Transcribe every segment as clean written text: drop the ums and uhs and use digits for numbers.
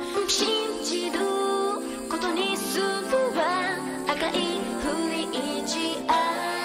信じることにするわ赤いフリージア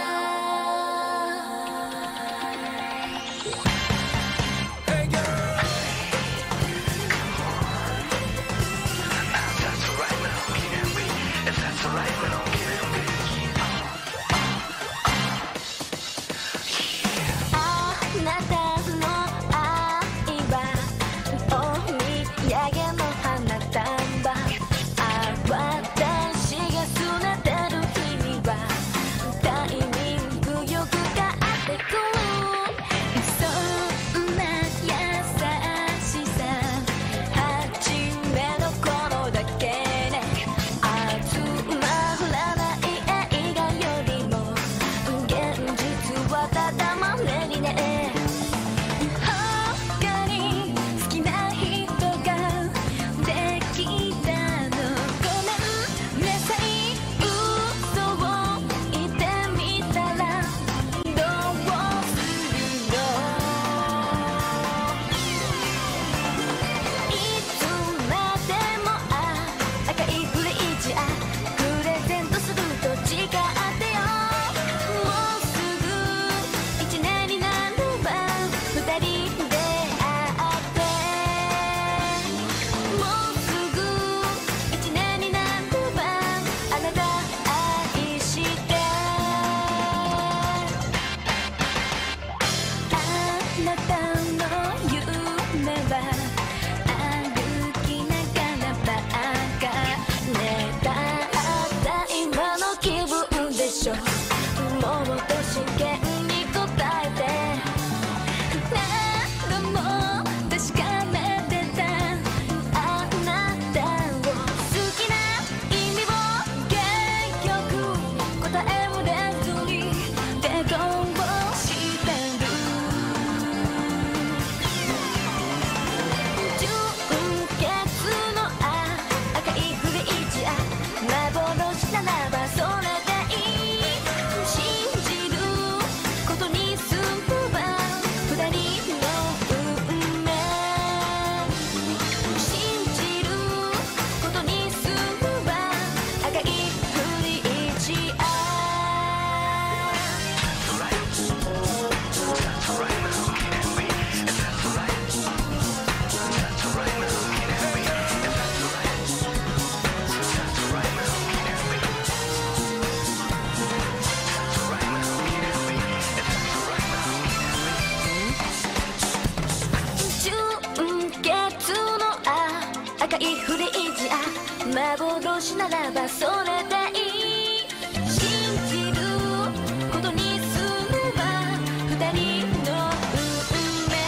幻ならばそれでいい信じることにすれば二人の運命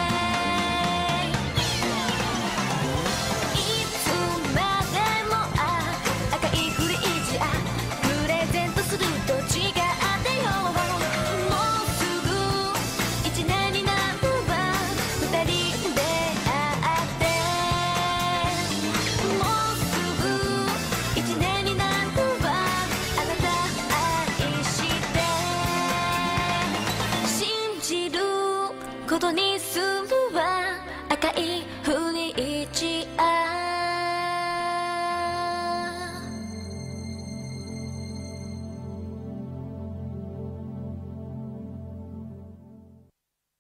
いつまでも赤いフリージアプレゼントすると違ってよもうすぐ一年になるわ二人でことにするわ赤い